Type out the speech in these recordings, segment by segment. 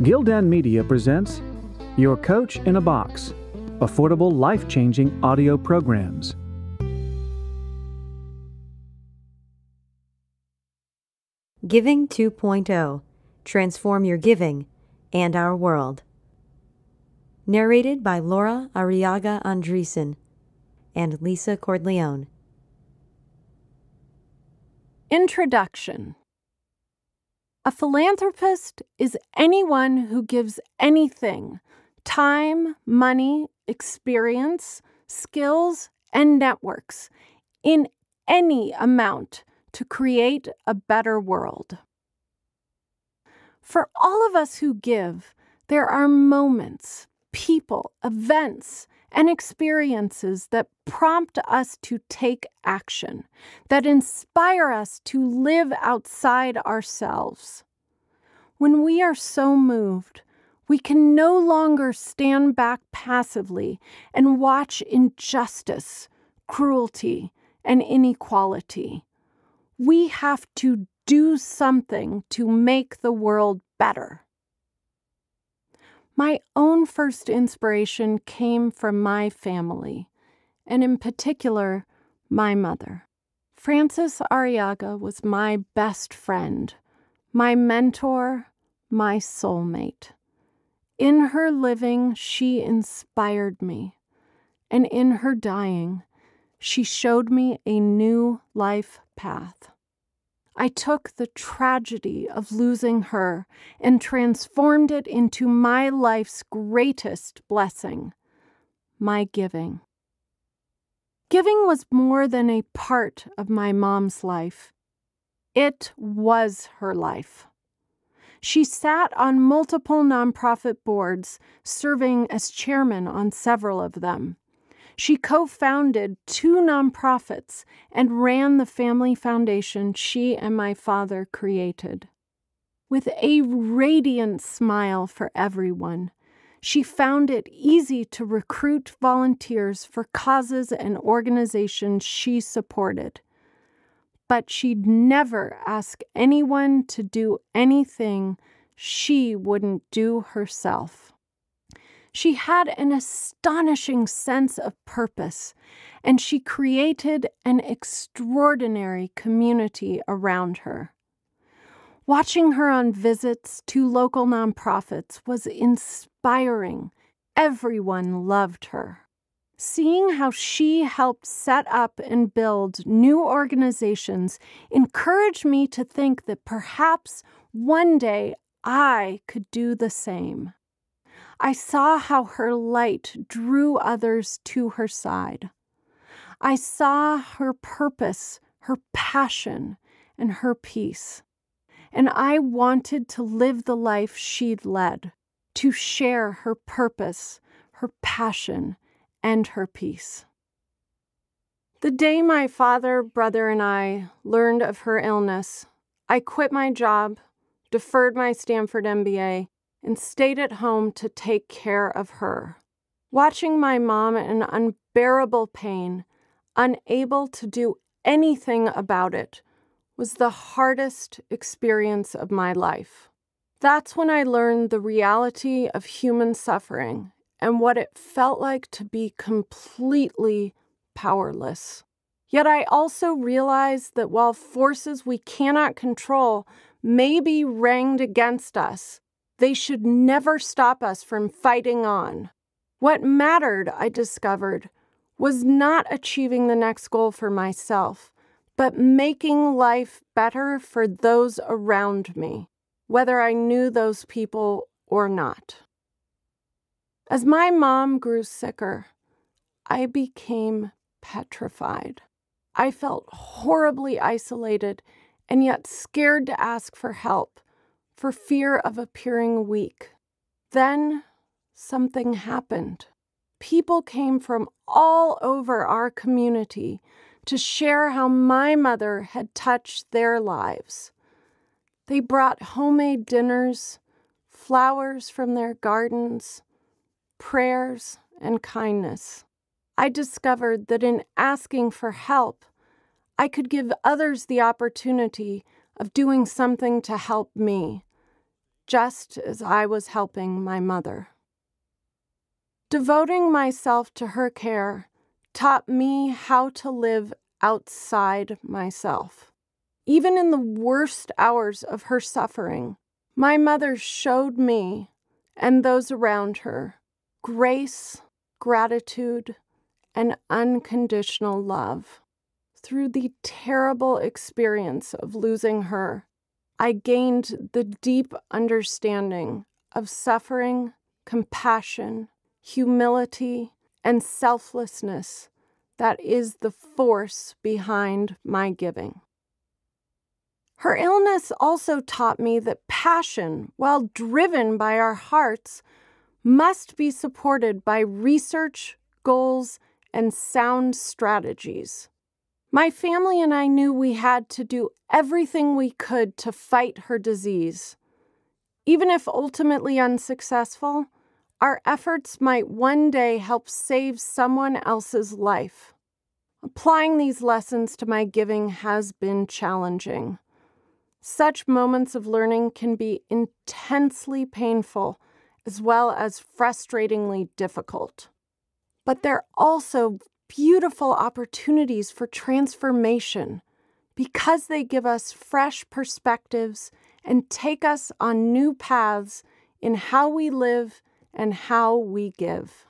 Gildan Media presents Your Coach in a Box, affordable, life-changing audio programs. Giving 2.0, Transform Your Giving and Our World. Narrated by Laura Arrillaga-Andreessen and Lisa Cordileone. Introduction. A philanthropist is anyone who gives anything, time, money, experience, skills, and networks, in any amount to create a better world. For all of us who give, there are moments, people, events, and experiences that prompt us to take action, that inspire us to live outside ourselves. When we are so moved, we can no longer stand back passively and watch injustice, cruelty, and inequality. We have to do something to make the world better. My own first inspiration came from my family, and in particular, my mother. Frances Arrillaga was my best friend, my mentor, my soulmate. In her living, she inspired me, and in her dying, she showed me a new life path. I took the tragedy of losing her and transformed it into my life's greatest blessing, my giving. Giving was more than a part of my mom's life. It was her life. She sat on multiple nonprofit boards, serving as chairman on several of them. She co-founded 2 nonprofits and ran the family foundation she and my father created. With a radiant smile for everyone, she found it easy to recruit volunteers for causes and organizations she supported. But she'd never ask anyone to do anything she wouldn't do herself. She had an astonishing sense of purpose, and she created an extraordinary community around her. Watching her on visits to local nonprofits was inspiring. Everyone loved her. Seeing how she helped set up and build new organizations encouraged me to think that perhaps one day I could do the same. I saw how her light drew others to her side. I saw her purpose, her passion, and her peace. And I wanted to live the life she'd led, to share her purpose, her passion, and her peace. The day my father, brother, and I learned of her illness, I quit my job, deferred my Stanford MBA, and stayed at home to take care of her. Watching my mom in unbearable pain, unable to do anything about it, was the hardest experience of my life. That's when I learned the reality of human suffering and what it felt like to be completely powerless. Yet I also realized that while forces we cannot control may be ranged against us, they should never stop us from fighting on. What mattered, I discovered, was not achieving the next goal for myself, but making life better for those around me, whether I knew those people or not. As my mom grew sicker, I became petrified. I felt horribly isolated and yet scared to ask for help, for fear of appearing weak. Then something happened. People came from all over our community to share how my mother had touched their lives. They brought homemade dinners, flowers from their gardens, prayers, and kindness. I discovered that in asking for help, I could give others the opportunity of doing something to help me, just as I was helping my mother. Devoting myself to her care taught me how to live outside myself. Even in the worst hours of her suffering, my mother showed me and those around her grace, gratitude, and unconditional love. Through the terrible experience of losing her, I gained the deep understanding of suffering, compassion, humility, and selflessness that is the force behind my giving. Her illness also taught me that passion, while driven by our hearts, must be supported by research, goals, and sound strategies. My family and I knew we had to do everything we could to fight her disease. Even if ultimately unsuccessful, our efforts might one day help save someone else's life. Applying these lessons to my giving has been challenging. Such moments of learning can be intensely painful as well as frustratingly difficult. But they're also beautiful opportunities for transformation because they give us fresh perspectives and take us on new paths in how we live and how we give.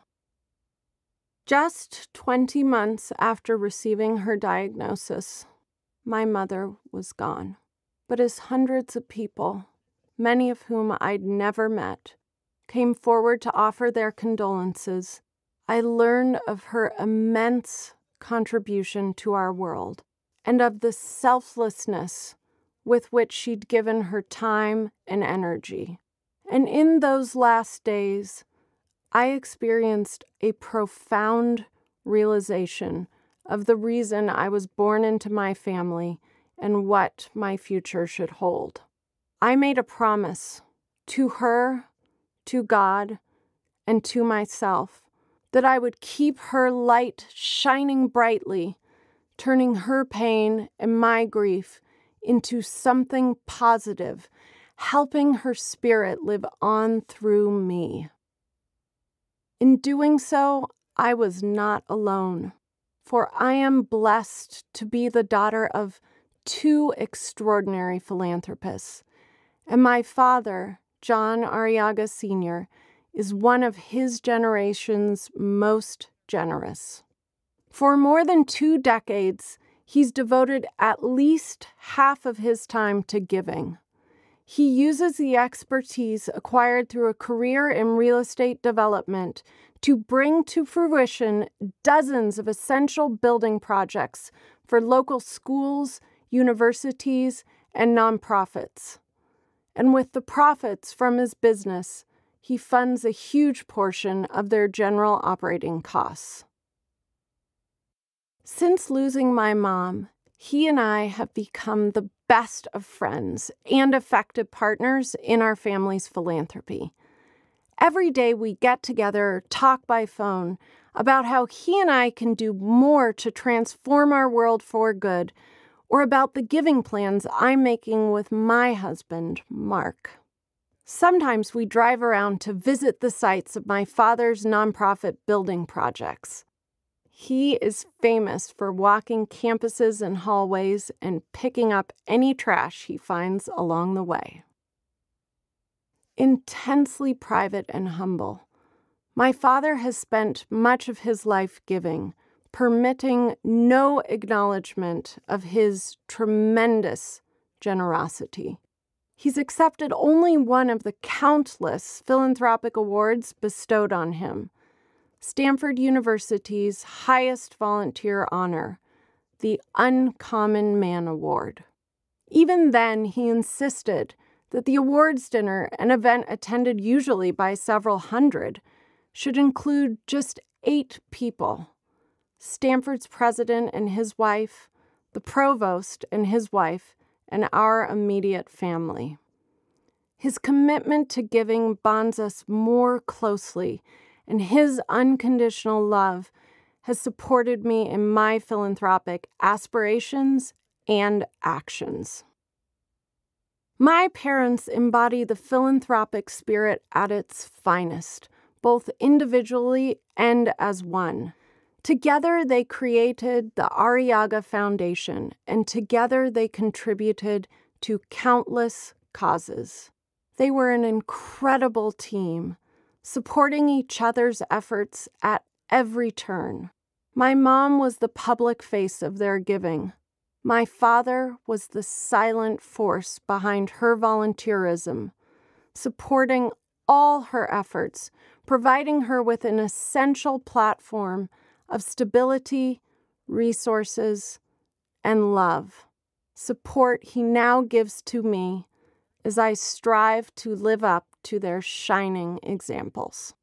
Just 20 months after receiving her diagnosis, my mother was gone. But as hundreds of people, many of whom I'd never met, came forward to offer their condolences, I learned of her immense contribution to our world and of the selflessness with which she'd given her time and energy. And in those last days, I experienced a profound realization of the reason I was born into my family and what my future should hold. I made a promise to her, to God, and to myself that I would keep her light shining brightly, turning her pain and my grief into something positive, helping her spirit live on through me. In doing so, I was not alone, for I am blessed to be the daughter of two extraordinary philanthropists, and my father, John Arrillaga Sr., is one of his generation's most generous. For more than 2 decades, he's devoted at least half of his time to giving. He uses the expertise acquired through a career in real estate development to bring to fruition dozens of essential building projects for local schools, universities, and nonprofits. And with the profits from his business, he funds a huge portion of their general operating costs. Since losing my mom, he and I have become the best of friends and effective partners in our family's philanthropy. Every day we get together or talk by phone about how he and I can do more to transform our world for good, or about the giving plans I'm making with my husband, Mark. Sometimes we drive around to visit the sites of my father's nonprofit building projects. He is famous for walking campuses and hallways and picking up any trash he finds along the way. Intensely private and humble, my father has spent much of his life giving, permitting no acknowledgement of his tremendous generosity. He's accepted only one of the countless philanthropic awards bestowed on him, Stanford University's highest volunteer honor, the Uncommon Man Award. Even then, he insisted that the awards dinner, an event attended usually by several hundred, should include just 8 people: Stanford's president and his wife, the provost and his wife, and our immediate family. His commitment to giving bonds us more closely, and his unconditional love has supported me in my philanthropic aspirations and actions. My parents embody the philanthropic spirit at its finest, both individually and as one. Together, they created the Arrillaga Foundation, and together they contributed to countless causes. They were an incredible team, supporting each other's efforts at every turn. My mom was the public face of their giving. My father was the silent force behind her volunteerism, supporting all her efforts, providing her with an essential platform of stability, resources, and love. Support he now gives to me as I strive to live up to their shining examples.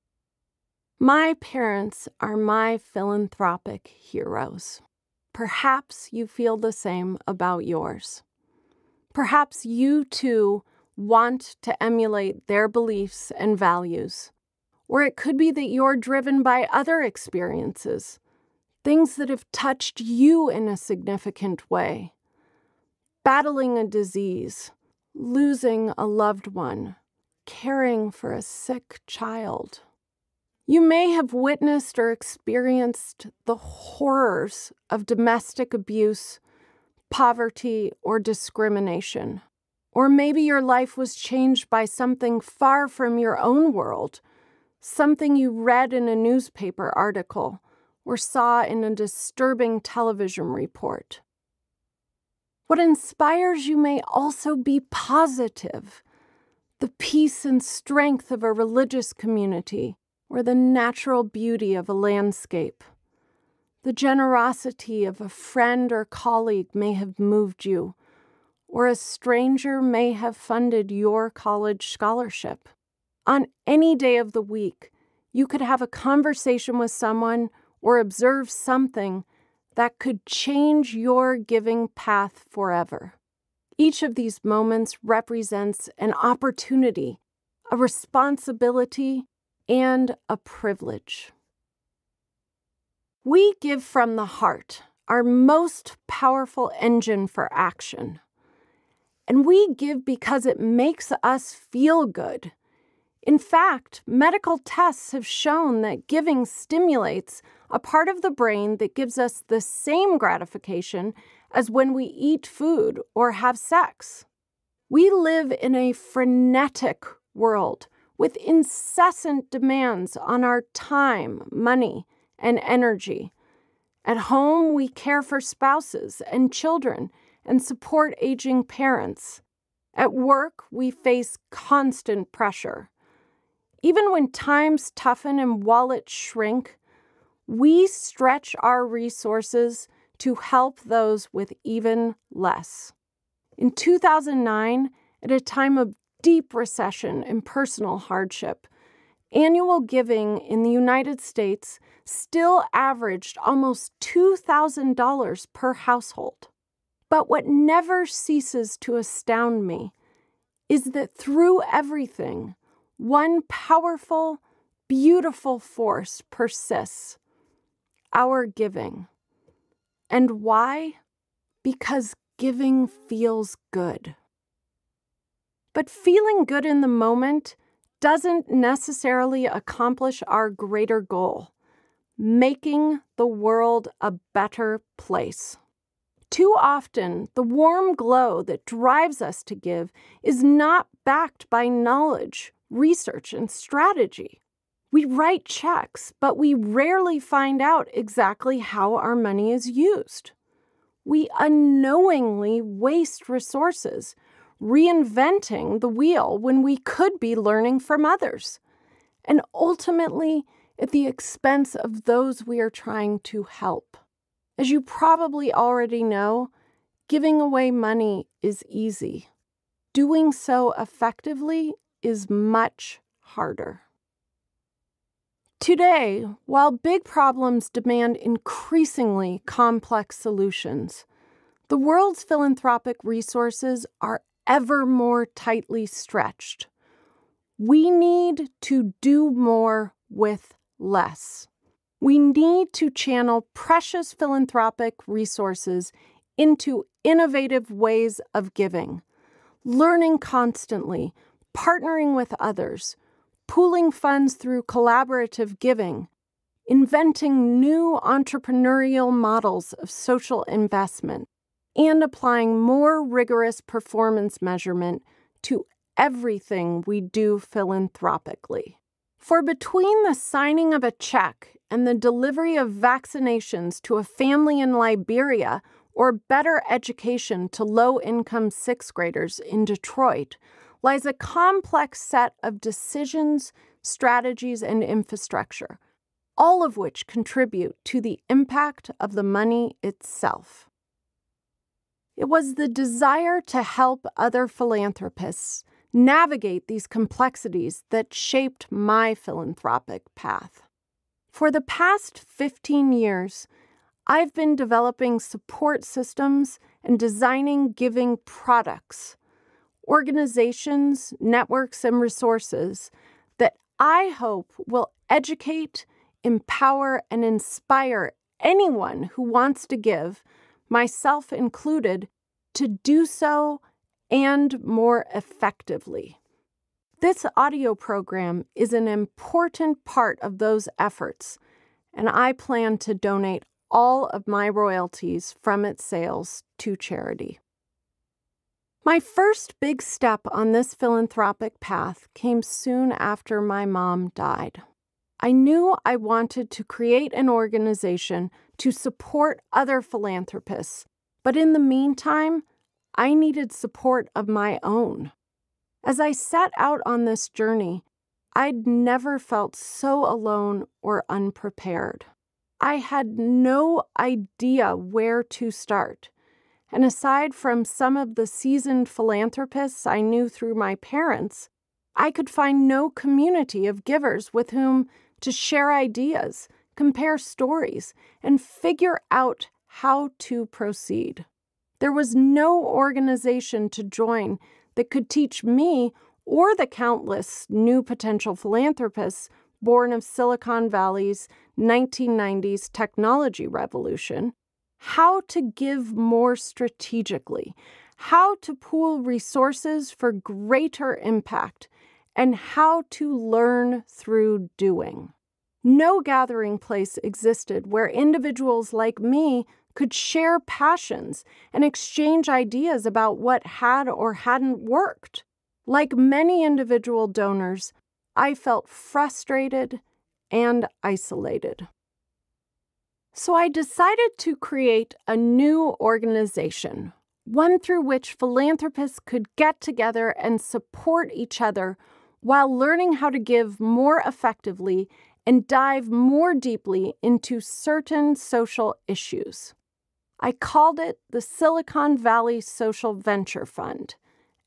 My parents are my philanthropic heroes. Perhaps you feel the same about yours. Perhaps you too want to emulate their beliefs and values. Or it could be that you're driven by other experiences, things that have touched you in a significant way. Battling a disease, losing a loved one, caring for a sick child. You may have witnessed or experienced the horrors of domestic abuse, poverty, or discrimination. Or maybe your life was changed by something far from your own world, something you read in a newspaper article or saw in a disturbing television report. What inspires you may also be positive, the peace and strength of a religious community or the natural beauty of a landscape. The generosity of a friend or colleague may have moved you, or a stranger may have funded your college scholarship. On any day of the week, you could have a conversation with someone or observe something that could change your giving path forever. Each of these moments represents an opportunity, a responsibility, and a privilege. We give from the heart, our most powerful engine for action. And we give because it makes us feel good. In fact, medical tests have shown that giving stimulates a part of the brain that gives us the same gratification as when we eat food or have sex. We live in a frenetic world with incessant demands on our time, money, and energy. At home, we care for spouses and children and support aging parents. At work, we face constant pressure. Even when times toughen and wallets shrink, we stretch our resources to help those with even less. In 2009, at a time of deep recession and personal hardship, annual giving in the United States still averaged almost $2,000 per household. But what never ceases to astound me is that through everything, one powerful, beautiful force persists: our giving. And why? Because giving feels good. But feeling good in the moment doesn't necessarily accomplish our greater goal: making the world a better place. Too often, the warm glow that drives us to give is not backed by knowledge, research, and strategy. We write checks, but we rarely find out exactly how our money is used. We unknowingly waste resources, reinventing the wheel when we could be learning from others, and ultimately at the expense of those we are trying to help. As you probably already know, giving away money is easy. Doing so effectively is much harder. Today, while big problems demand increasingly complex solutions, the world's philanthropic resources are ever more tightly stretched. We need to do more with less. We need to channel precious philanthropic resources into innovative ways of giving, learning constantly, partnering with others, pooling funds through collaborative giving, inventing new entrepreneurial models of social investment, and applying more rigorous performance measurement to everything we do philanthropically. For between the signing of a check and the delivery of vaccinations to a family in Liberia or better education to low-income sixth graders in Detroit lies a complex set of decisions, strategies, and infrastructure, all of which contribute to the impact of the money itself. It was the desire to help other philanthropists navigate these complexities that shaped my philanthropic path. For the past 15 years, I've been developing support systems and designing giving products, organizations, networks, and resources that I hope will educate, empower, and inspire anyone who wants to give, myself included, to do so and more effectively. This audio program is an important part of those efforts, and I plan to donate all of my royalties from its sales to charity. My first big step on this philanthropic path came soon after my mom died. I knew I wanted to create an organization to support other philanthropists, but in the meantime, I needed support of my own. As I set out on this journey, I'd never felt so alone or unprepared. I had no idea where to start. And aside from some of the seasoned philanthropists I knew through my parents, I could find no community of givers with whom to share ideas, compare stories, and figure out how to proceed. There was no organization to join that could teach me or the countless new potential philanthropists born of Silicon Valley's 1990s technology revolution how to give more strategically, how to pool resources for greater impact, and how to learn through doing. No gathering place existed where individuals like me could share passions and exchange ideas about what had or hadn't worked. Like many individual donors, I felt frustrated and isolated. So I decided to create a new organization, one through which philanthropists could get together and support each other while learning how to give more effectively and dive more deeply into certain social issues. I called it the Silicon Valley Social Venture Fund,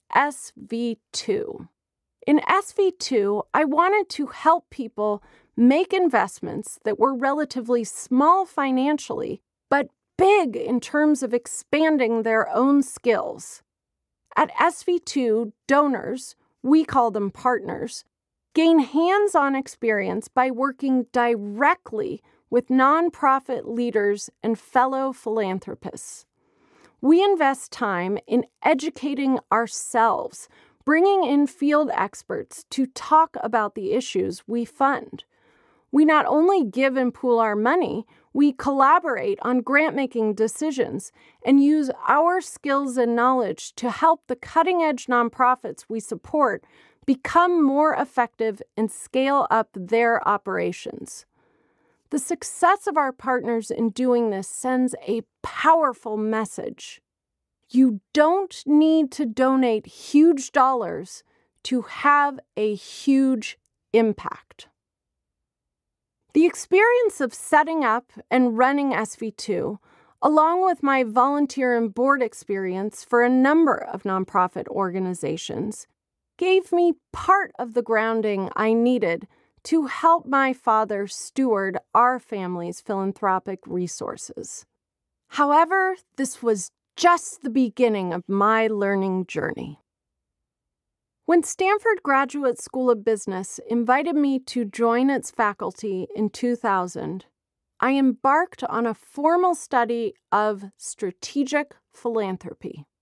SV2. In SV2, I wanted to help people make investments that were relatively small financially, but big in terms of expanding their own skills. At SV2, donors, we call them partners, gain hands-on experience by working directly with nonprofit leaders and fellow philanthropists. We invest time in educating ourselves, bringing in field experts to talk about the issues we fund. We not only give and pool our money, we collaborate on grant-making decisions and use our skills and knowledge to help the cutting-edge nonprofits we support become more effective and scale up their operations. The success of our partners in doing this sends a powerful message. You don't need to donate huge dollars to have a huge impact. The experience of setting up and running SV2, along with my volunteer and board experience for a number of nonprofit organizations, gave me part of the grounding I needed to help my father steward our family's philanthropic resources. However, this was just the beginning of my learning journey. When Stanford Graduate School of Business invited me to join its faculty in 2000, I embarked on a formal study of strategic philanthropy.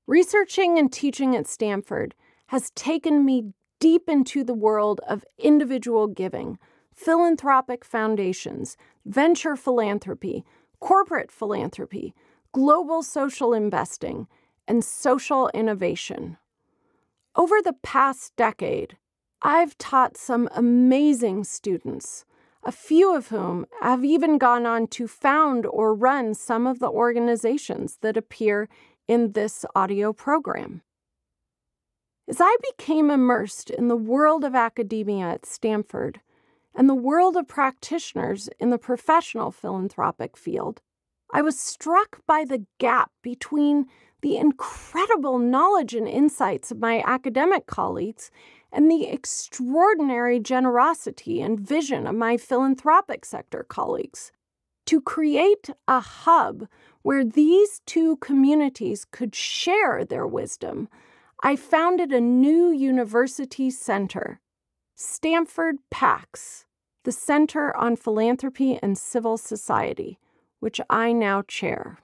Researching and teaching at Stanford has taken me deep into the world of individual giving, philanthropic foundations, venture philanthropy, corporate philanthropy, global social investing, and social innovation. Over the past decade, I've taught some amazing students, a few of whom have even gone on to found or run some of the organizations that appear in this audio program. As I became immersed in the world of academia at Stanford and the world of practitioners in the professional philanthropic field, I was struck by the gap between the incredible knowledge and insights of my academic colleagues and the extraordinary generosity and vision of my philanthropic sector colleagues. To create a hub where these two communities could share their wisdom, I founded a new university center, Stanford PAX, the Center on Philanthropy and Civil Society, which I now chair.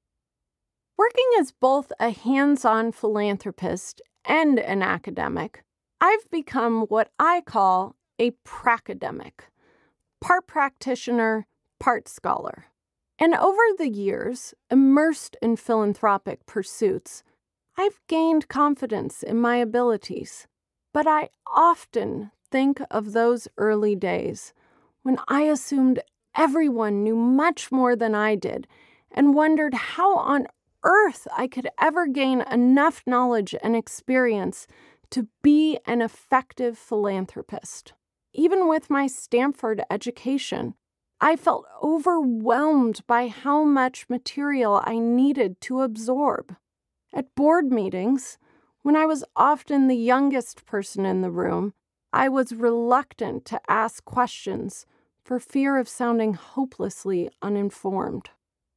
Working as both a hands-on philanthropist and an academic, I've become what I call a pracademic, part practitioner, part scholar. And over the years, immersed in philanthropic pursuits, I've gained confidence in my abilities. But I often think of those early days when I assumed everyone knew much more than I did and wondered how on earth I could ever gain enough knowledge and experience to be an effective philanthropist. Even with my Stanford education, I felt overwhelmed by how much material I needed to absorb. At board meetings, when I was often the youngest person in the room, I was reluctant to ask questions for fear of sounding hopelessly uninformed.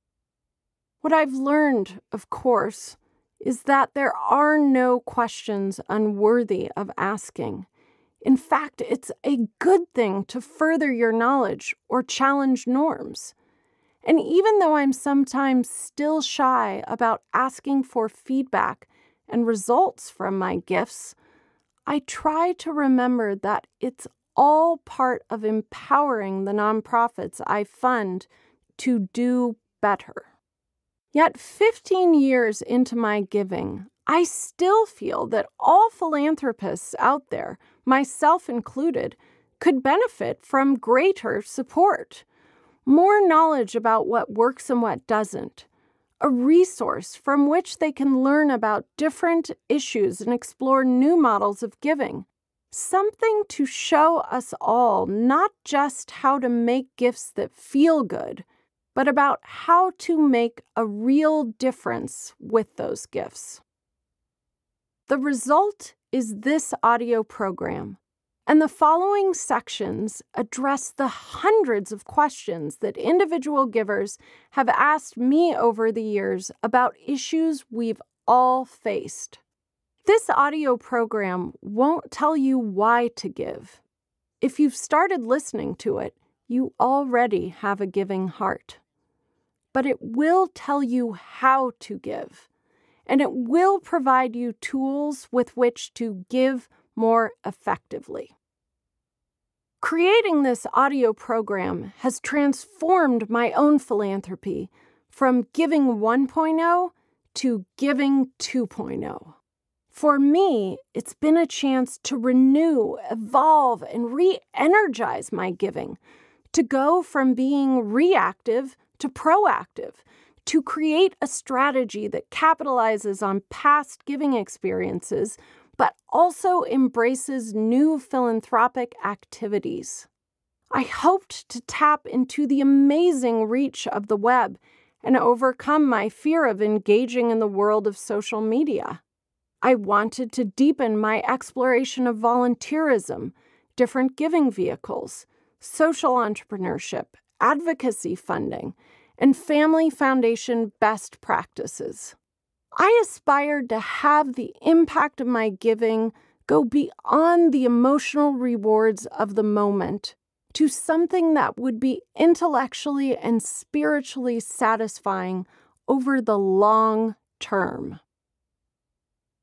What I've learned, of course, is that there are no questions unworthy of asking. In fact, it's a good thing to further your knowledge or challenge norms. And even though I'm sometimes still shy about asking for feedback and results from my gifts, I try to remember that it's all part of empowering the nonprofits I fund to do better. Yet 15 years into my giving, I still feel that all philanthropists out there, myself included, could benefit from greater support, more knowledge about what works and what doesn't, a resource from which they can learn about different issues and explore new models of giving, something to show us all not just how to make gifts that feel good, but about how to make a real difference with those gifts. The result is this audio program, and the following sections address the hundreds of questions that individual givers have asked me over the years about issues we've all faced. This audio program won't tell you why to give. If you've started listening to it, you already have a giving heart. But it will tell you how to give, and it will provide you tools with which to give more effectively. Creating this audio program has transformed my own philanthropy from Giving 1.0 to Giving 2.0. For me, it's been a chance to renew, evolve, and re-energize my giving, to go from being reactive to proactive, to create a strategy that capitalizes on past giving experiences, but also embraces new philanthropic activities. I hoped to tap into the amazing reach of the web and overcome my fear of engaging in the world of social media. I wanted to deepen my exploration of volunteerism, different giving vehicles, social entrepreneurship, advocacy funding, and family foundation best practices. I aspired to have the impact of my giving go beyond the emotional rewards of the moment to something that would be intellectually and spiritually satisfying over the long term.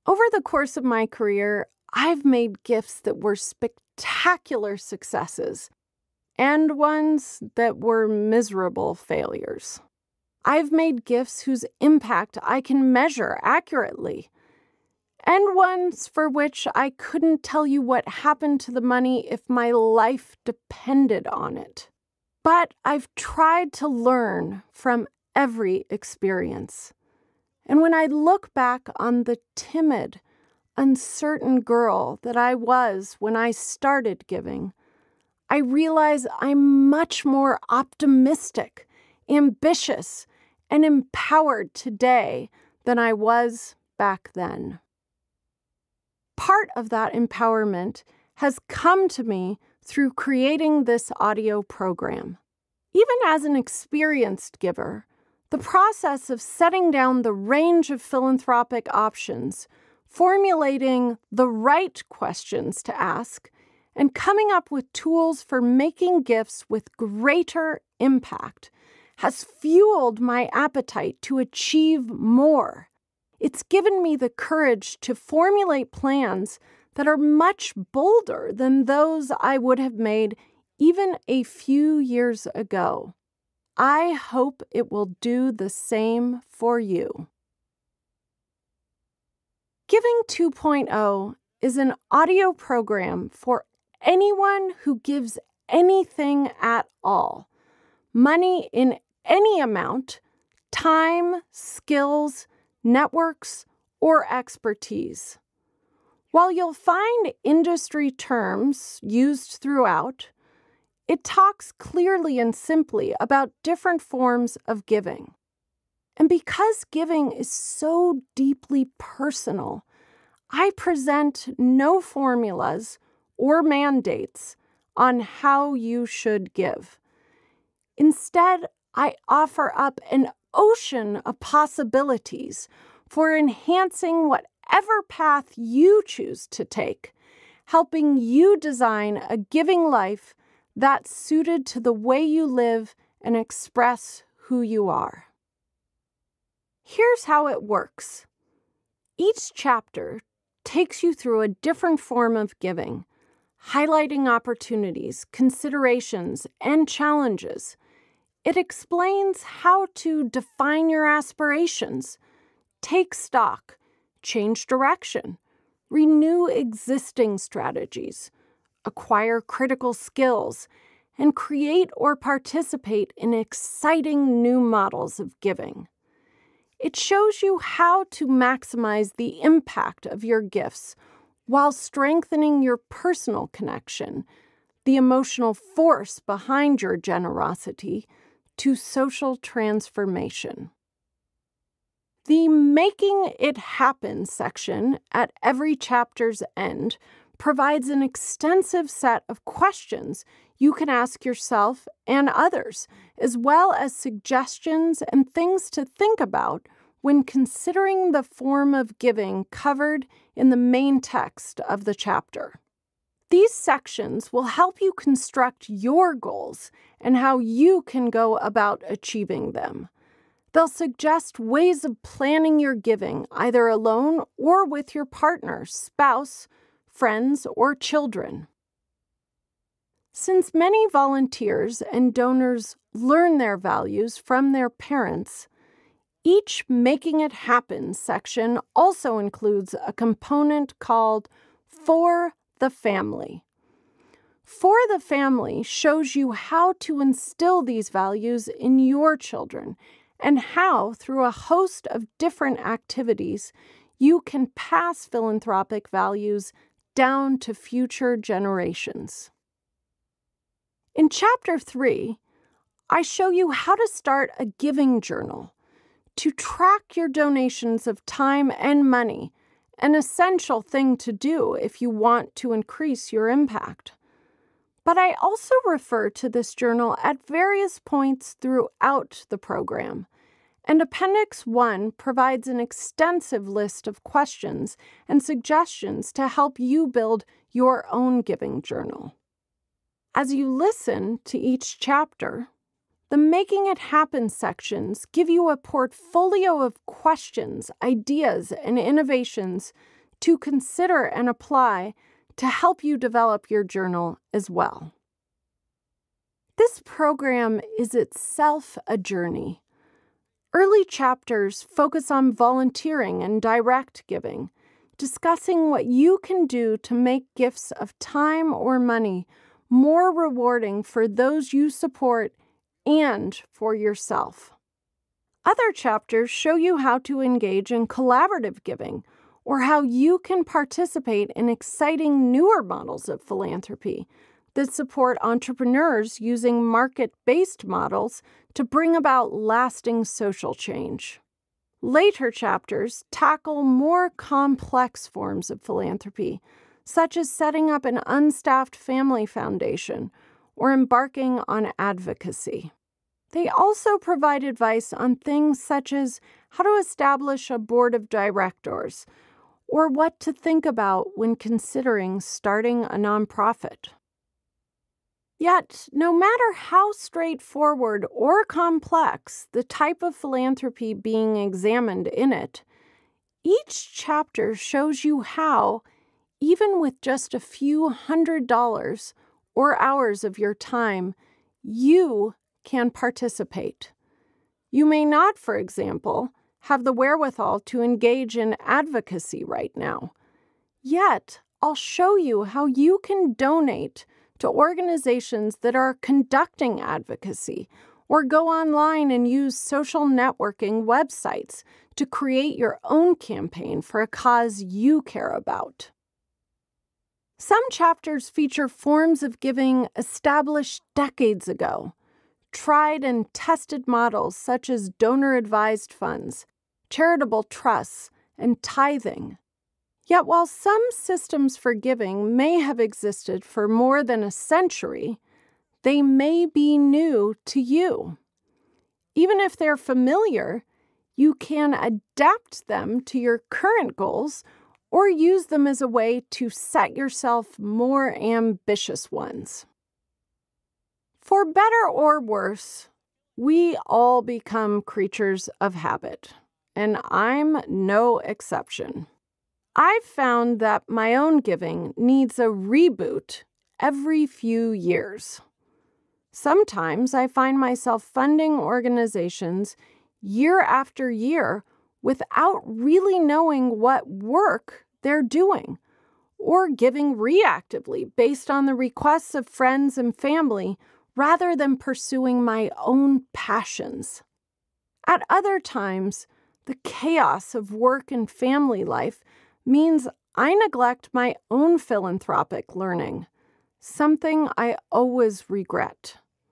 Over the course of my career, I've made gifts that were spectacular successes and ones that were miserable failures. I've made gifts whose impact I can measure accurately, and ones for which I couldn't tell you what happened to the money if my life depended on it. But I've tried to learn from every experience. And when I look back on the timid, uncertain girl that I was when I started giving, I realize I'm much more optimistic, ambitious, and empowered today than I was back then. Part of that empowerment has come to me through creating this audio program. Even as an experienced giver, the process of setting down the range of philanthropic options, formulating the right questions to ask, and coming up with tools for making gifts with greater impact has fueled my appetite to achieve more. It's given me the courage to formulate plans that are much bolder than those I would have made even a few years ago. I hope it will do the same for you. Giving 2.0 is an audio program for anyone who gives anything at all. Money in any amount, time, skills, networks, or expertise. While you'll find industry terms used throughout, it talks clearly and simply about different forms of giving. And because giving is so deeply personal, I present no formulas or mandates on how you should give. Instead, I offer up an ocean of possibilities for enhancing whatever path you choose to take, helping you design a giving life that's suited to the way you live and express who you are. Here's how it works. Each chapter takes you through a different form of giving, highlighting opportunities, considerations, and challenges. It explains how to define your aspirations, take stock, change direction, renew existing strategies, acquire critical skills, and create or participate in exciting new models of giving. It shows you how to maximize the impact of your gifts while strengthening your personal connection, the emotional force behind your generosity, to social transformation. The Making It Happen section at every chapter's end provides an extensive set of questions you can ask yourself and others, as well as suggestions and things to think about when considering the form of giving covered in the main text of the chapter. These sections will help you construct your goals and how you can go about achieving them. They'll suggest ways of planning your giving, either alone or with your partner, spouse, friends, or children. Since many volunteers and donors learn their values from their parents, each Making It Happen section also includes a component called For the Family. For the Family shows you how to instill these values in your children and how, through a host of different activities, you can pass philanthropic values down to future generations. In Chapter 3, I show you how to start a giving journal to track your donations of time and money, an essential thing to do if you want to increase your impact. But I also refer to this journal at various points throughout the program, and Appendix 1 provides an extensive list of questions and suggestions to help you build your own giving journal. As you listen to each chapter, the Making It Happen sections give you a portfolio of questions, ideas, and innovations to consider and apply to help you develop your journal as well. This program is itself a journey. Early chapters focus on volunteering and direct giving, discussing what you can do to make gifts of time or money more rewarding for those you support and for yourself. Other chapters show you how to engage in collaborative giving, or how you can participate in exciting newer models of philanthropy that support entrepreneurs using market-based models to bring about lasting social change. Later chapters tackle more complex forms of philanthropy, such as setting up an unstaffed family foundation or embarking on advocacy. They also provide advice on things such as how to establish a board of directors or what to think about when considering starting a nonprofit. Yet, no matter how straightforward or complex the type of philanthropy being examined in it, each chapter shows you how, even with just a few $100s or hours of your time, you can participate. You may not, for example, have the wherewithal to engage in advocacy right now. Yet, I'll show you how you can donate to organizations that are conducting advocacy, or go online and use social networking websites to create your own campaign for a cause you care about. Some chapters feature forms of giving established decades ago, tried and tested models such as donor-advised funds, charitable trusts, and tithing. Yet while some systems for giving may have existed for more than a century, they may be new to you. Even if they're familiar, you can adapt them to your current goals or use them as a way to set yourself more ambitious ones. For better or worse, we all become creatures of habit, and I'm no exception. I've found that my own giving needs a reboot every few years. Sometimes I find myself funding organizations year after year without really knowing what work they're doing, or giving reactively based on the requests of friends and family rather than pursuing my own passions. At other times, the chaos of work and family life means I neglect my own philanthropic learning, something I always regret.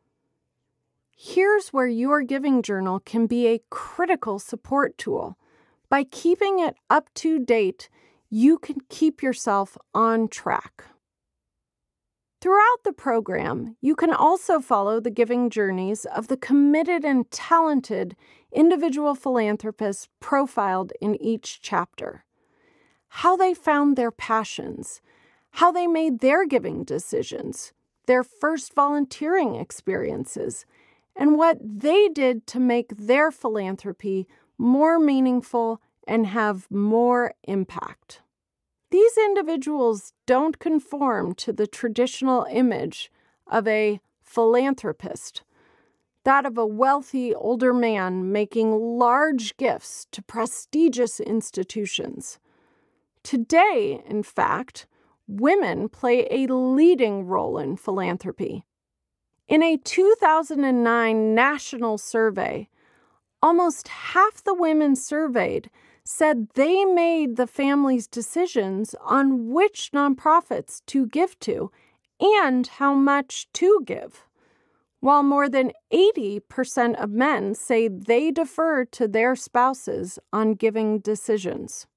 Here's where your giving journal can be a critical support tool. By keeping it up to date, you can keep yourself on track. Throughout the program, you can also follow the giving journeys of the committed and talented individual philanthropists profiled in each chapter. How they found their passions, how they made their giving decisions, their first volunteering experiences, and what they did to make their philanthropy more meaningful and have more impact. These individuals don't conform to the traditional image of a philanthropist, that of a wealthy older man making large gifts to prestigious institutions. Today, in fact, women play a leading role in philanthropy. In a 2009 national survey, almost half the women surveyed said they made the family's decisions on which nonprofits to give to and how much to give, while more than 80% of men say they defer to their spouses on giving decisions.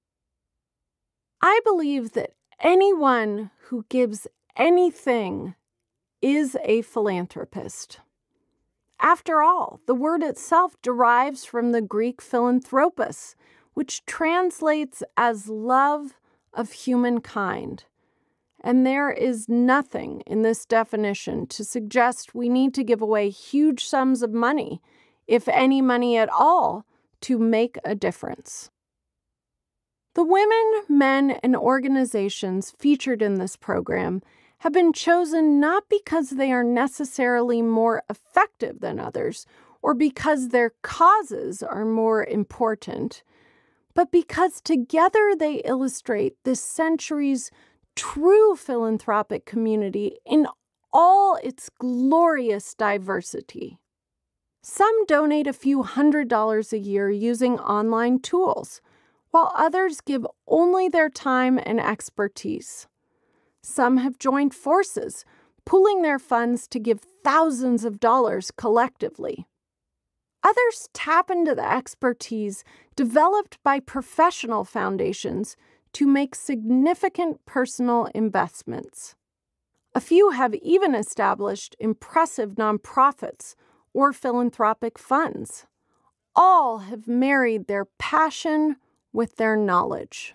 I believe that anyone who gives anything is a philanthropist. After all, the word itself derives from the Greek philanthropos, which translates as love of humankind. And there is nothing in this definition to suggest we need to give away huge sums of money, if any money at all, to make a difference. The women, men, and organizations featured in this program have been chosen not because they are necessarily more effective than others or because their causes are more important, but because together they illustrate this century's true philanthropic community in all its glorious diversity. Some donate a few $100s a year using online tools, while others give only their time and expertise. Some have joined forces, pooling their funds to give thousands of dollars collectively. Others tap into the expertise developed by professional foundations to make significant personal investments. A few have even established impressive nonprofits or philanthropic funds. All have married their passion with their knowledge.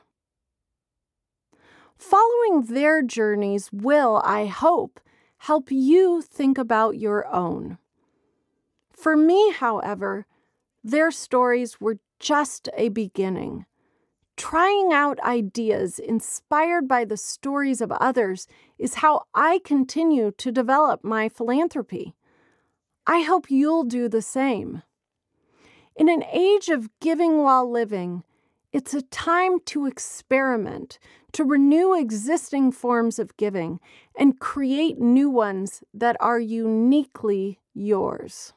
Following their journeys will, I hope, help you think about your own. For me, however, their stories were just a beginning. Trying out ideas inspired by the stories of others is how I continue to develop my philanthropy. I hope you'll do the same. In an age of giving while living, it's a time to experiment, to renew existing forms of giving, and create new ones that are uniquely yours.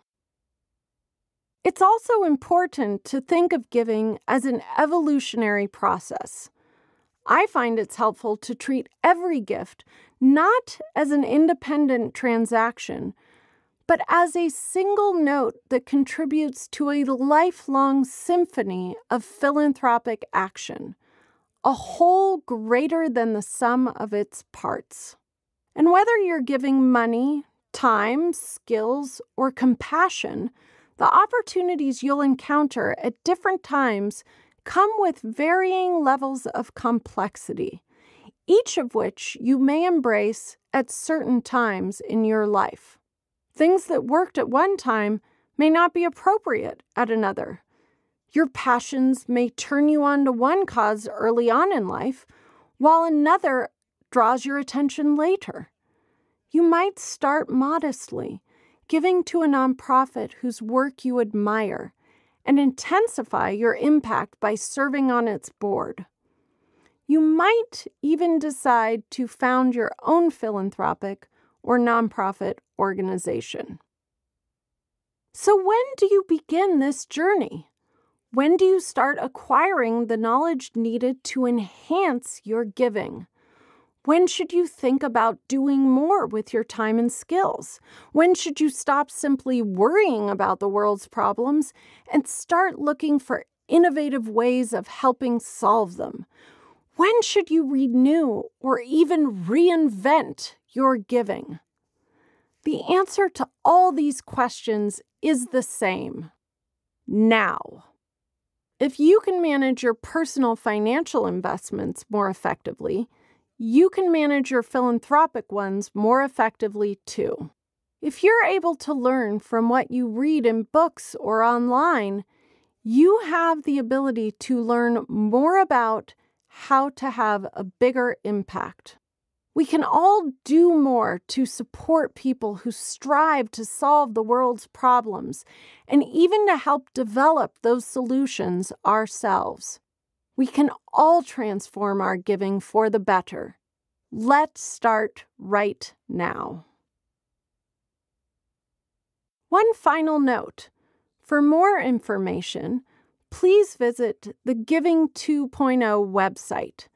It's also important to think of giving as an evolutionary process. I find it's helpful to treat every gift not as an independent transaction, but as a single note that contributes to a lifelong symphony of philanthropic action, a whole greater than the sum of its parts. And whether you're giving money, time, skills, or compassion, the opportunities you'll encounter at different times come with varying levels of complexity, each of which you may embrace at certain times in your life. Things that worked at one time may not be appropriate at another. Your passions may turn you on to one cause early on in life, while another draws your attention later. You might start modestly, giving to a nonprofit whose work you admire, and intensify your impact by serving on its board. You might even decide to found your own philanthropic or nonprofit organization. So when do you begin this journey? When do you start acquiring the knowledge needed to enhance your giving? When should you think about doing more with your time and skills? When should you stop simply worrying about the world's problems and start looking for innovative ways of helping solve them? When should you renew or even reinvent your giving? The answer to all these questions is the same: now. If you can manage your personal financial investments more effectively, you can manage your philanthropic ones more effectively too. If you're able to learn from what you read in books or online, you have the ability to learn more about how to have a bigger impact. We can all do more to support people who strive to solve the world's problems and even to help develop those solutions ourselves. We can all transform our giving for the better. Let's start right now. One final note. For more information, please visit the Giving 2.0 website,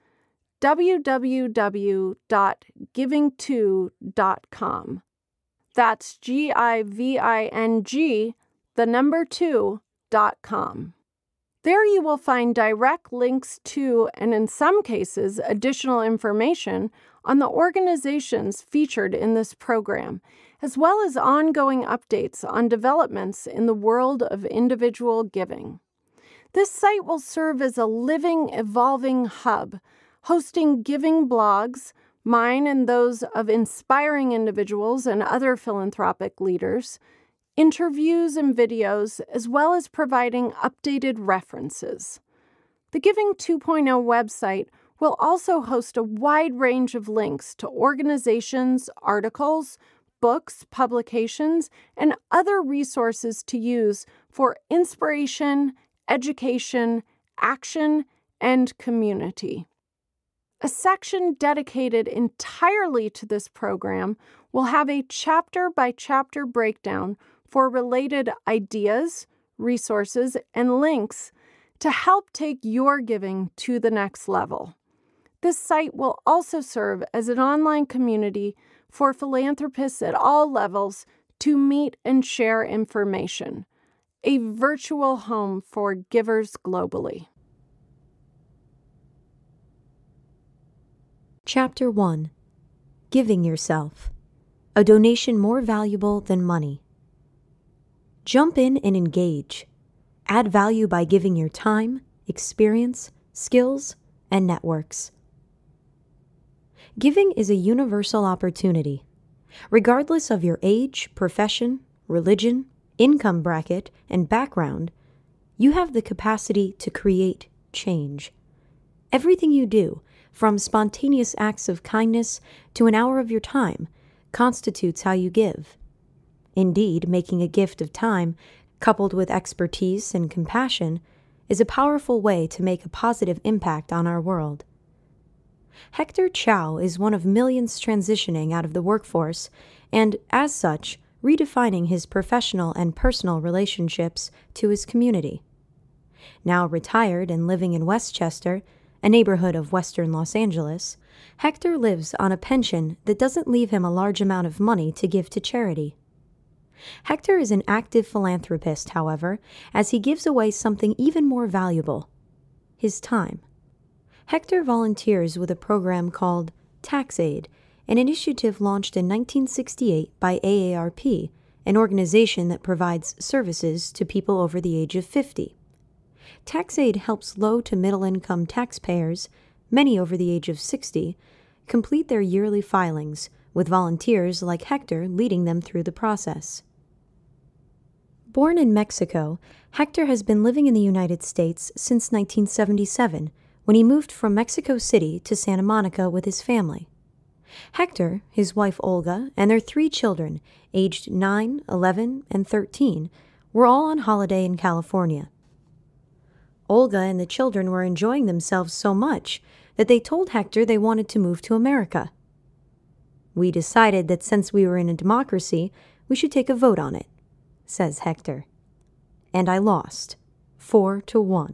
www.giving2.com. That's GIVING, the number 2.com. There you will find direct links to, and in some cases, additional information on the organizations featured in this program, as well as ongoing updates on developments in the world of individual giving. This site will serve as a living, evolving hub, hosting giving blogs, mine and those of inspiring individuals and other philanthropic leaders, interviews and videos, as well as providing updated references. The Giving 2.0 website will also host a wide range of links to organizations, articles, books, publications, and other resources to use for inspiration, education, action, and community. A section dedicated entirely to this program will have a chapter-by-chapter breakdown for related ideas, resources, and links to help take your giving to the next level. This site will also serve as an online community for philanthropists at all levels to meet and share information, a virtual home for givers globally. Chapter 1. Giving Yourself. A donation more valuable than money. Jump in and engage. Add value by giving your time, experience, skills, and networks. Giving is a universal opportunity. Regardless of your age, profession, religion, income bracket, and background, you have the capacity to create change. Everything you do, from spontaneous acts of kindness to an hour of your time, constitutes how you give. Indeed, making a gift of time, coupled with expertise and compassion, is a powerful way to make a positive impact on our world. Hector Chow is one of millions transitioning out of the workforce and, as such, redefining his professional and personal relationships to his community. Now retired and living in Westchester, a neighborhood of western Los Angeles, Hector lives on a pension that doesn't leave him a large amount of money to give to charity. Hector is an active philanthropist, however, as he gives away something even more valuable: his time. Hector volunteers with a program called TaxAid, an initiative launched in 1968 by AARP, an organization that provides services to people over the age of 50. TaxAid helps low to middle-income taxpayers, many over the age of 60, complete their yearly filings, with volunteers like Hector leading them through the process. Born in Mexico, Hector has been living in the United States since 1977, when he moved from Mexico City to Santa Monica with his family. Hector, his wife Olga, and their 3 children, aged 9, 11, and 13, were all on holiday in California. Olga and the children were enjoying themselves so much that they told Hector they wanted to move to America. "We decided that since we were in a democracy, we should take a vote on it," says Hector. "And I lost, 4-1.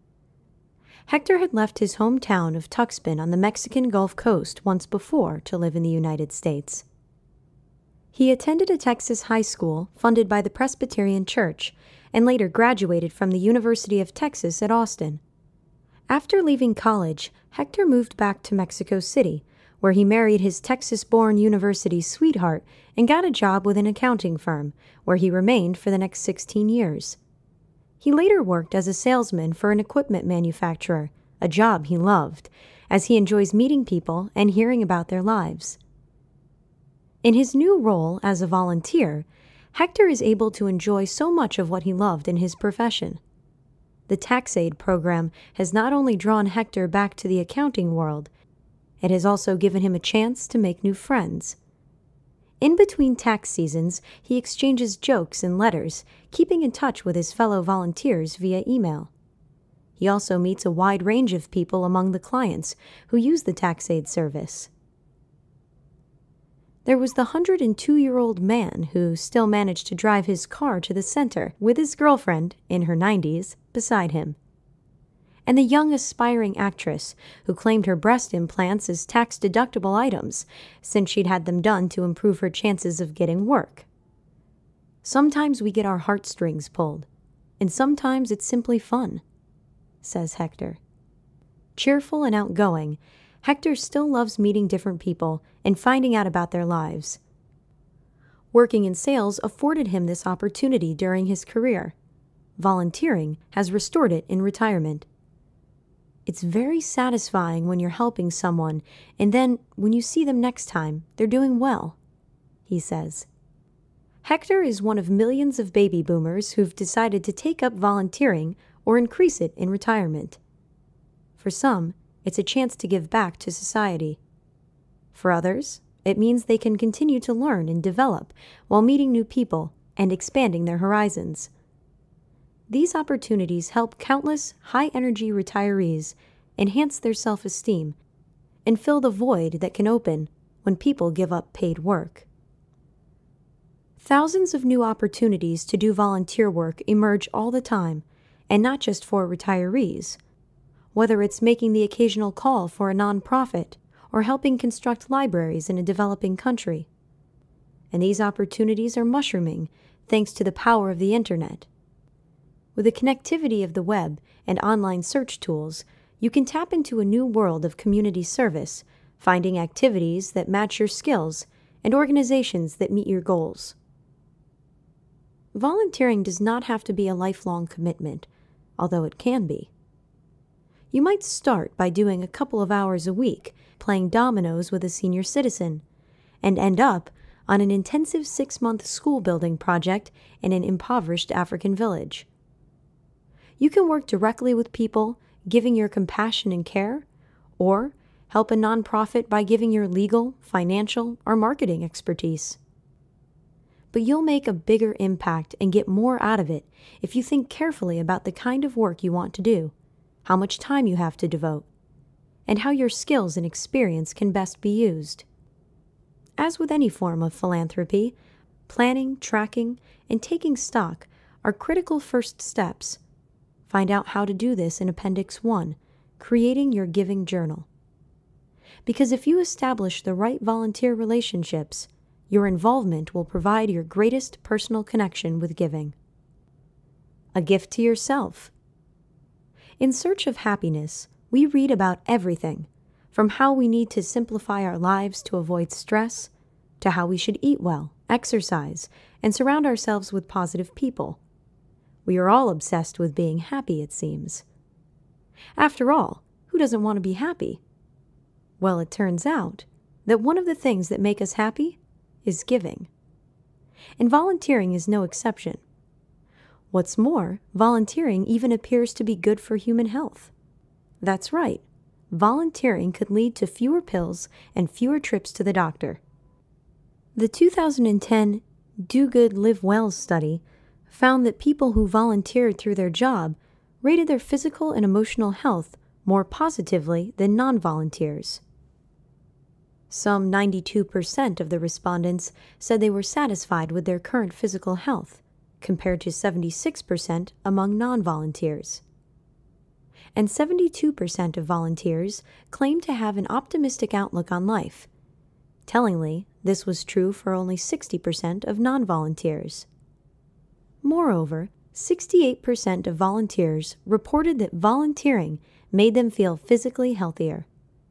Hector had left his hometown of Tuxpan on the Mexican Gulf Coast once before to live in the United States. He attended a Texas high school funded by the Presbyterian Church and later graduated from the University of Texas at Austin. After leaving college, Hector moved back to Mexico City, where he married his Texas-born university sweetheart and got a job with an accounting firm, where he remained for the next 16 years. He later worked as a salesman for an equipment manufacturer, a job he loved, as he enjoys meeting people and hearing about their lives. In his new role as a volunteer, Hector is able to enjoy so much of what he loved in his profession. The TaxAid program has not only drawn Hector back to the accounting world, it has also given him a chance to make new friends. In between tax seasons, he exchanges jokes and letters, keeping in touch with his fellow volunteers via email. He also meets a wide range of people among the clients who use the TaxAid service. There was the 102-year-old man who still managed to drive his car to the center with his girlfriend, in her 90s, beside him. And the young aspiring actress who claimed her breast implants as tax-deductible items since she'd had them done to improve her chances of getting work. Sometimes we get our heartstrings pulled, and sometimes it's simply fun, says Hector. Cheerful and outgoing, Hector still loves meeting different people and finding out about their lives. Working in sales afforded him this opportunity during his career. Volunteering has restored it in retirement. It's very satisfying when you're helping someone, and then, when you see them next time, they're doing well, he says. Hector is one of millions of baby boomers who've decided to take up volunteering or increase it in retirement. For some, it's a chance to give back to society. For others, it means they can continue to learn and develop while meeting new people and expanding their horizons. These opportunities help countless high-energy retirees enhance their self-esteem and fill the void that can open when people give up paid work. Thousands of new opportunities to do volunteer work emerge all the time, and not just for retirees. Whether it's making the occasional call for a nonprofit or helping construct libraries in a developing country. And these opportunities are mushrooming thanks to the power of the internet. With the connectivity of the web and online search tools, you can tap into a new world of community service, finding activities that match your skills and organizations that meet your goals. Volunteering does not have to be a lifelong commitment, although it can be. You might start by doing a couple of hours a week playing dominoes with a senior citizen, and end up on an intensive 6-month school building project in an impoverished African village. You can work directly with people, giving your compassion and care, or help a nonprofit by giving your legal, financial, or marketing expertise. But you'll make a bigger impact and get more out of it if you think carefully about the kind of work you want to do, how much time you have to devote, and how your skills and experience can best be used. As with any form of philanthropy, planning, tracking, and taking stock are critical first steps. Find out how to do this in Appendix 1, Creating Your Giving Journal. Because if you establish the right volunteer relationships, your involvement will provide your greatest personal connection with giving. A gift to yourself. In Search of Happiness, we read about everything, from how we need to simplify our lives to avoid stress, to how we should eat well, exercise, and surround ourselves with positive people. We are all obsessed with being happy, it seems. After all, who doesn't want to be happy? Well, it turns out that one of the things that make us happy is giving. And volunteering is no exception. What's more, volunteering even appears to be good for human health. That's right, volunteering could lead to fewer pills and fewer trips to the doctor. The 2010 Do Good Live Well study found that people who volunteered through their job rated their physical and emotional health more positively than non-volunteers. Some 92% of the respondents said they were satisfied with their current physical health, compared to 76% among non-volunteers. And 72% of volunteers claimed to have an optimistic outlook on life. Tellingly, this was true for only 60% of non-volunteers. Moreover, 68% of volunteers reported that volunteering made them feel physically healthier.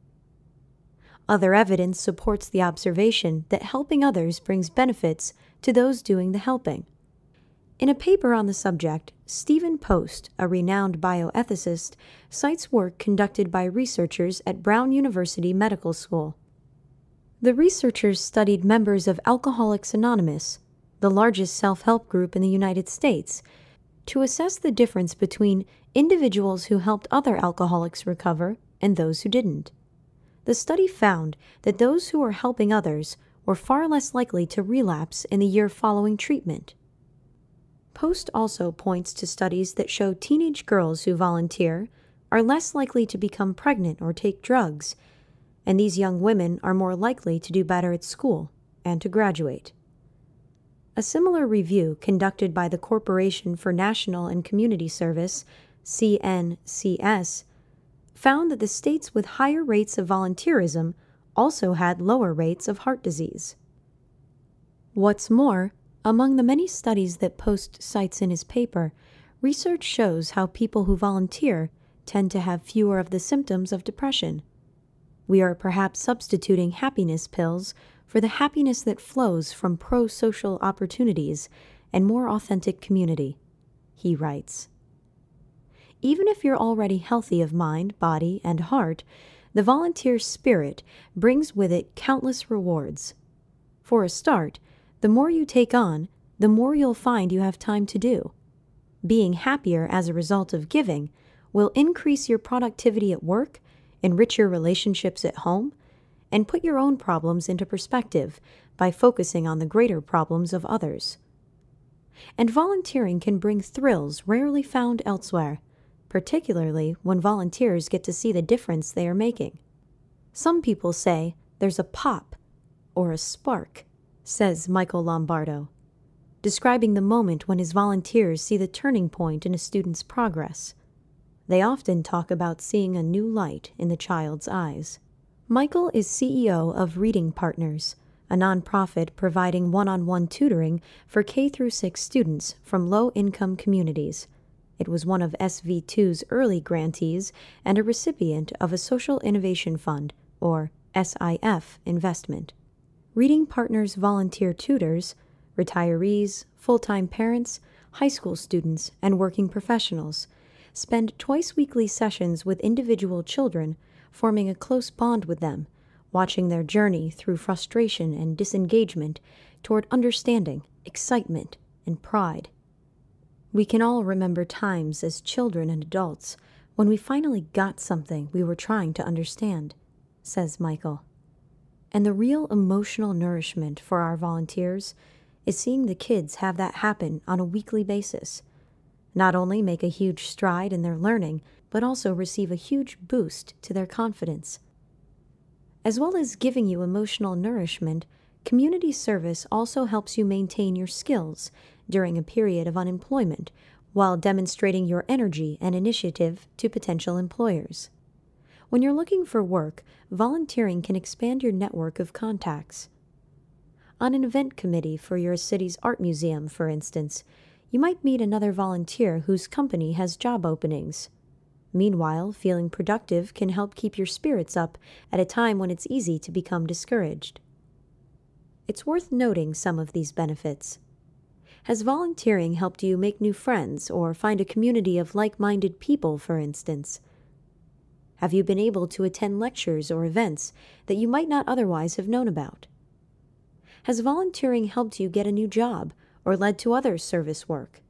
Other evidence supports the observation that helping others brings benefits to those doing the helping. In a paper on the subject, Stephen Post, a renowned bioethicist, cites work conducted by researchers at Brown University Medical School. The researchers studied members of Alcoholics Anonymous, the largest self-help group in the United States, to assess the difference between individuals who helped other alcoholics recover and those who didn't. The study found that those who were helping others were far less likely to relapse in the year following treatment. Post also points to studies that show teenage girls who volunteer are less likely to become pregnant or take drugs, and these young women are more likely to do better at school and to graduate. A similar review conducted by the Corporation for National and Community Service, CNCS, found that the states with higher rates of volunteerism also had lower rates of heart disease. What's more, among the many studies that Post cites in his paper, research shows how people who volunteer tend to have fewer of the symptoms of depression. We are perhaps substituting happiness pills for the happiness that flows from pro-social opportunities and more authentic community, he writes. Even if you're already healthy of mind, body, and heart, the volunteer spirit brings with it countless rewards. For a start, the more you take on, the more you'll find you have time to do. Being happier as a result of giving will increase your productivity at work, enrich your relationships at home, and put your own problems into perspective by focusing on the greater problems of others. And volunteering can bring thrills rarely found elsewhere, particularly when volunteers get to see the difference they are making. Some people say there's a pop or a spark, says Michael Lombardo, describing the moment when his volunteers see the turning point in a student's progress. They often talk about seeing a new light in the child's eyes. Michael is CEO of Reading Partners, a nonprofit providing one-on-one tutoring for K-6 students from low-income communities. It was one of SV2's early grantees and a recipient of a Social Innovation Fund, or SIF, investment. Reading Partners volunteer tutors, retirees, full-time parents, high school students, and working professionals spend twice-weekly sessions with individual children, forming a close bond with them, watching their journey through frustration and disengagement toward understanding, excitement, and pride. We can all remember times as children and adults when we finally got something we were trying to understand, says Michael. And the real emotional nourishment for our volunteers is seeing the kids have that happen on a weekly basis. Not only make a huge stride in their learning, but also receive a huge boost to their confidence. As well as giving you emotional nourishment, community service also helps you maintain your skills during a period of unemployment while demonstrating your energy and initiative to potential employers. When you're looking for work, volunteering can expand your network of contacts. On an event committee for your city's art museum, for instance, you might meet another volunteer whose company has job openings. Meanwhile, feeling productive can help keep your spirits up at a time when it's easy to become discouraged. It's worth noting some of these benefits. Has volunteering helped you make new friends or find a community of like-minded people, for instance? Have you been able to attend lectures or events that you might not otherwise have known about? Has volunteering helped you get a new job or led to other service work?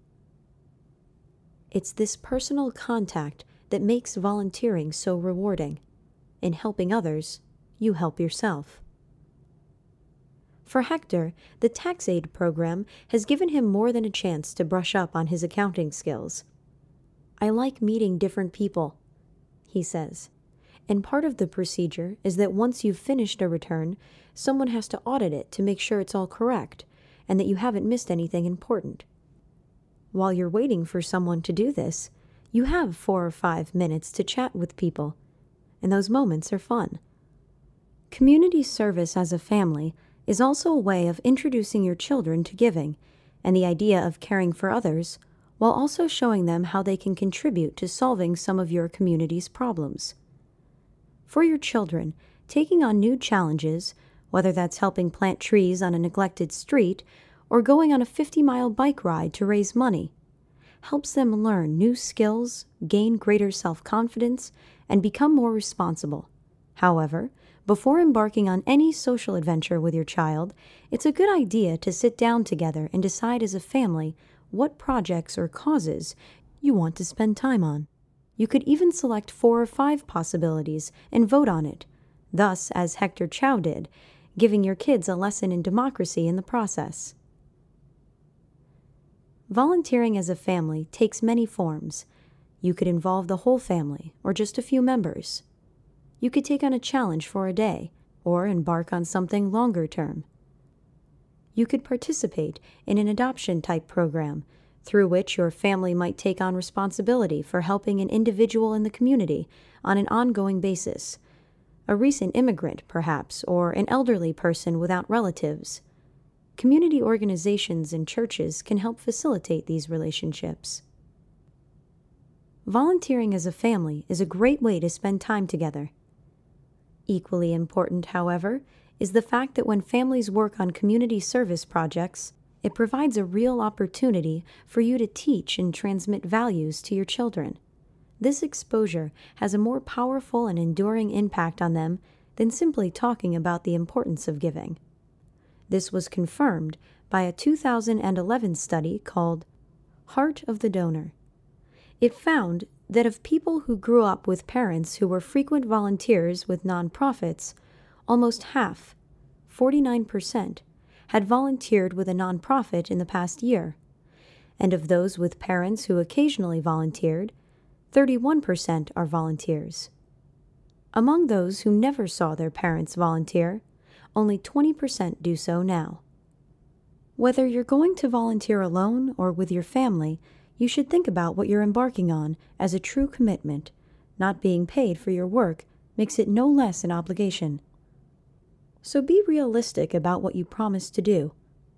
It's this personal contact that makes volunteering so rewarding. In helping others, you help yourself. For Hector, the tax aid program has given him more than a chance to brush up on his accounting skills. I like meeting different people, he says, and part of the procedure is that once you've finished a return, someone has to audit it to make sure it's all correct and that you haven't missed anything important. While you're waiting for someone to do this, you have 4 or 5 minutes to chat with people, and those moments are fun. Community service as a family is also a way of introducing your children to giving and the idea of caring for others, while also showing them how they can contribute to solving some of your community's problems. For your children, taking on new challenges, whether that's helping plant trees on a neglected street or going on a 50-mile bike ride to raise money, helps them learn new skills, gain greater self-confidence, and become more responsible. However, before embarking on any social adventure with your child, it's a good idea to sit down together and decide as a family what projects or causes you want to spend time on. You could even select 4 or 5 possibilities and vote on it, thus, as Hector Chow did, giving your kids a lesson in democracy in the process. Volunteering as a family takes many forms. You could involve the whole family or just a few members. You could take on a challenge for a day or embark on something longer term. You could participate in an adoption-type program through which your family might take on responsibility for helping an individual in the community on an ongoing basis, a recent immigrant perhaps, or an elderly person without relatives. Community organizations and churches can help facilitate these relationships. Volunteering as a family is a great way to spend time together. Equally important, however, is the fact that when families work on community service projects, it provides a real opportunity for you to teach and transmit values to your children. This exposure has a more powerful and enduring impact on them than simply talking about the importance of giving. This was confirmed by a 2011 study called Heart of the Donor. It found that of people who grew up with parents who were frequent volunteers with nonprofits, almost half, 49%, had volunteered with a nonprofit in the past year. And of those with parents who occasionally volunteered, 31% are volunteers. Among those who never saw their parents volunteer, only 20% do so now. Whether you're going to volunteer alone or with your family, you should think about what you're embarking on as a true commitment. Not being paid for your work makes it no less an obligation. So be realistic about what you promise to do.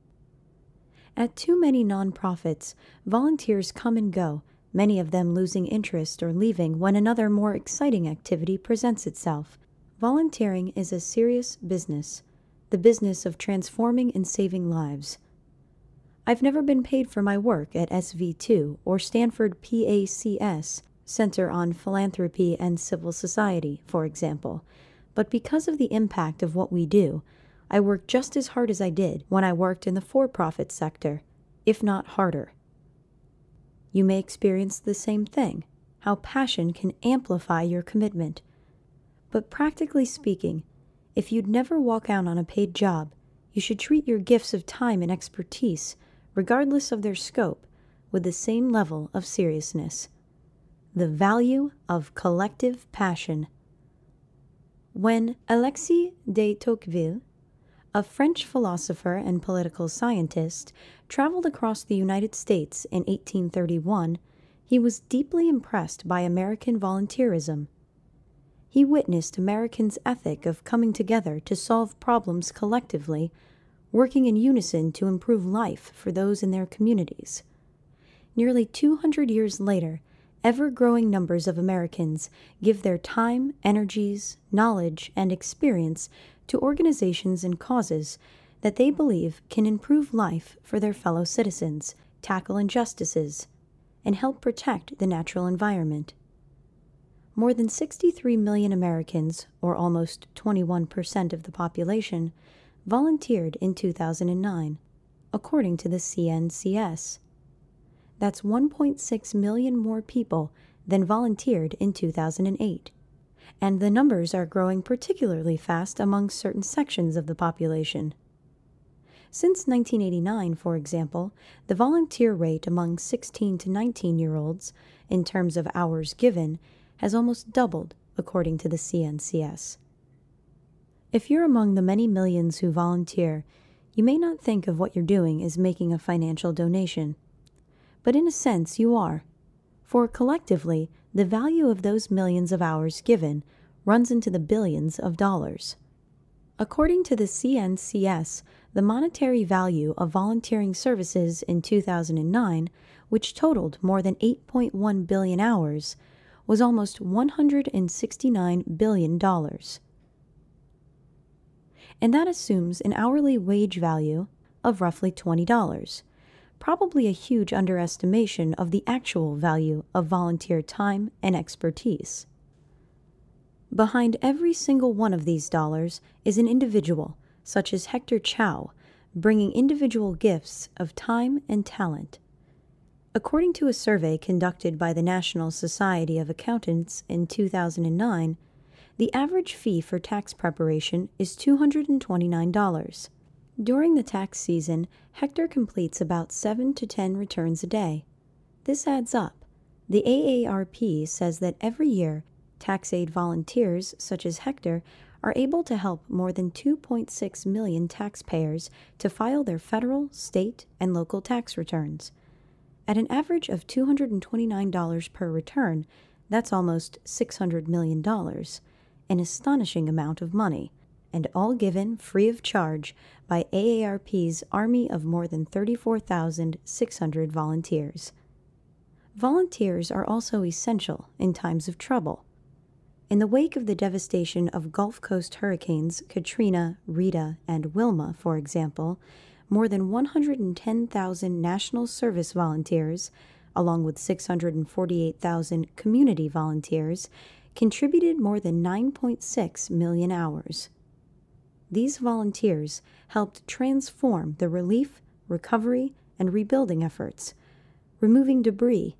At too many nonprofits, volunteers come and go, many of them losing interest or leaving when another more exciting activity presents itself. Volunteering is a serious business, the business of transforming and saving lives. I've never been paid for my work at SV2 or Stanford PACS, Center on Philanthropy and Civil Society, for example, but because of the impact of what we do, I work just as hard as I did when I worked in the for-profit sector, if not harder. You may experience the same thing, how passion can amplify your commitment. But practically speaking, if you'd never walk out on a paid job, you should treat your gifts of time and expertise, regardless of their scope, with the same level of seriousness. The value of collective passion. When Alexis de Tocqueville, a French philosopher and political scientist, traveled across the United States in 1831, he was deeply impressed by American volunteerism. He witnessed Americans' ethic of coming together to solve problems collectively, working in unison to improve life for those in their communities. Nearly 200 years later, ever-growing numbers of Americans give their time, energies, knowledge, and experience to organizations and causes that they believe can improve life for their fellow citizens, tackle injustices, and help protect the natural environment. More than 63 million Americans, or almost 21% of the population, volunteered in 2009, according to the CNCS. That's 1.6 million more people than volunteered in 2008. And the numbers are growing particularly fast among certain sections of the population. Since 1989, for example, the volunteer rate among 16 to 19-year-olds, in terms of hours given, has almost doubled, according to the CNCS. If you're among the many millions who volunteer, you may not think of what you're doing as making a financial donation. But in a sense, you are. For collectively, the value of those millions of hours given runs into the billions of dollars. According to the CNCS, the monetary value of volunteering services in 2009, which totaled more than 8.1 billion hours, was almost $169 billion. And that assumes an hourly wage value of roughly $20. Probably a huge underestimation of the actual value of volunteer time and expertise. Behind every single one of these dollars is an individual, such as Hector Chow, bringing individual gifts of time and talent. According to a survey conducted by the National Society of Accountants in 2009, the average fee for tax preparation is $229. During the tax season, Hector completes about 7 to 10 returns a day. This adds up. The AARP says that every year, tax aid volunteers such as Hector are able to help more than 2.6 million taxpayers to file their federal, state, and local tax returns. At an average of $229 per return, that's almost $600 million, an astonishing amount of money, and all given free of charge by AARP's army of more than 34,600 volunteers. Volunteers are also essential in times of trouble. In the wake of the devastation of Gulf Coast hurricanes Katrina, Rita, and Wilma, for example, more than 110,000 national service volunteers, along with 648,000 community volunteers, contributed more than 9.6 million hours. These volunteers helped transform the relief, recovery, and rebuilding efforts, removing debris,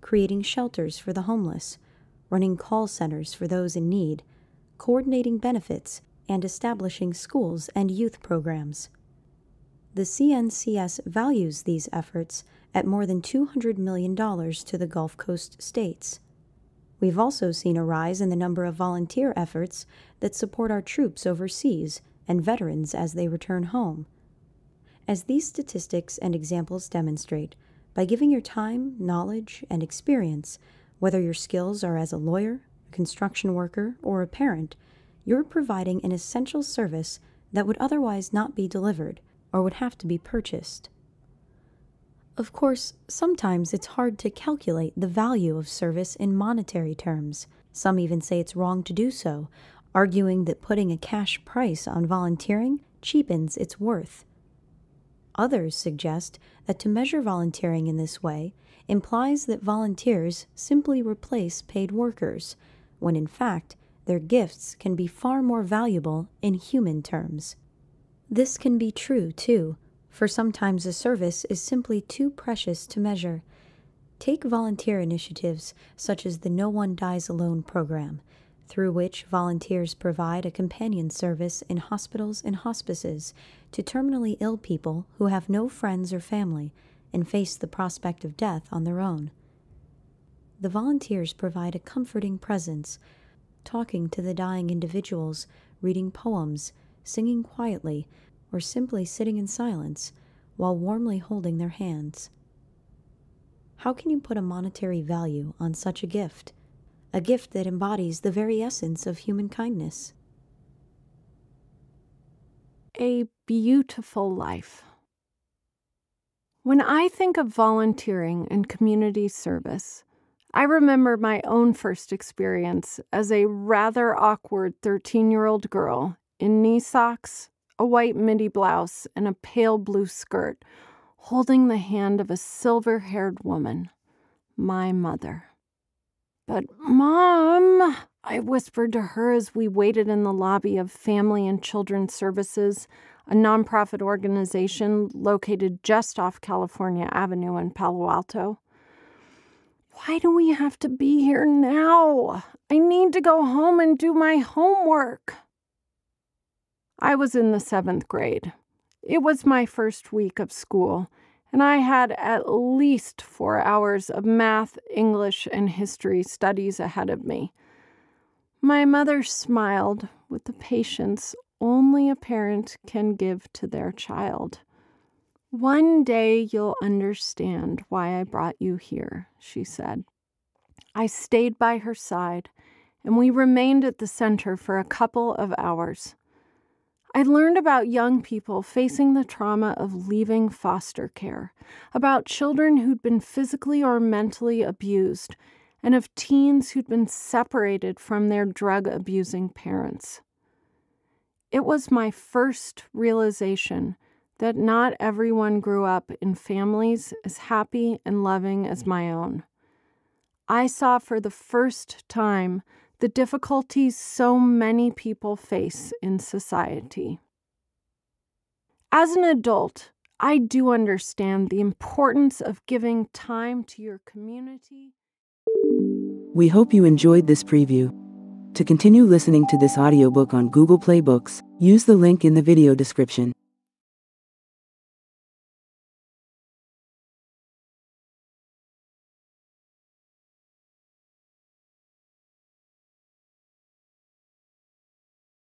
creating shelters for the homeless, running call centers for those in need, coordinating benefits, and establishing schools and youth programs. The CNCS values these efforts at more than $200 million to the Gulf Coast states. We've also seen a rise in the number of volunteer efforts that support our troops overseas and veterans as they return home. As these statistics and examples demonstrate, by giving your time, knowledge, and experience, whether your skills are as a lawyer, a construction worker, or a parent, you're providing an essential service that would otherwise not be delivered or would have to be purchased. Of course, sometimes it's hard to calculate the value of service in monetary terms. Some even say it's wrong to do so, arguing that putting a cash price on volunteering cheapens its worth. Others suggest that to measure volunteering in this way implies that volunteers simply replace paid workers, when in fact their gifts can be far more valuable in human terms. This can be true, too, for sometimes a service is simply too precious to measure. Take volunteer initiatives such as the No One Dies Alone program, through which volunteers provide a companion service in hospitals and hospices to terminally ill people who have no friends or family and face the prospect of death on their own. The volunteers provide a comforting presence, talking to the dying individuals, reading poems, singing quietly, or simply sitting in silence while warmly holding their hands. How can you put a monetary value on such a gift that embodies the very essence of human kindness? A beautiful life. When I think of volunteering and community service, I remember my own first experience as a rather awkward 13-year-old girl in knee socks, a white midi blouse, and a pale blue skirt, holding the hand of a silver-haired woman, my mother. "But, Mom," I whispered to her as we waited in the lobby of Family and Children's Services, a nonprofit organization located just off California Avenue in Palo Alto. "Why do we have to be here now? I need to go home and do my homework." I was in the 7th grade. It was my first week of school, and I had at least 4 hours of math, English, and history studies ahead of me. My mother smiled with the patience only a parent can give to their child. "One day you'll understand why I brought you here," she said. I stayed by her side, and we remained at the center for a couple of hours. I learned about young people facing the trauma of leaving foster care, about children who'd been physically or mentally abused, and of teens who'd been separated from their drug-abusing parents. It was my first realization that not everyone grew up in families as happy and loving as my own. I saw for the first time the difficulties so many people face in society. As an adult, I do understand the importance of giving time to your community. We hope you enjoyed this preview. To continue listening to this audiobook on Google Play Books, use the link in the video description.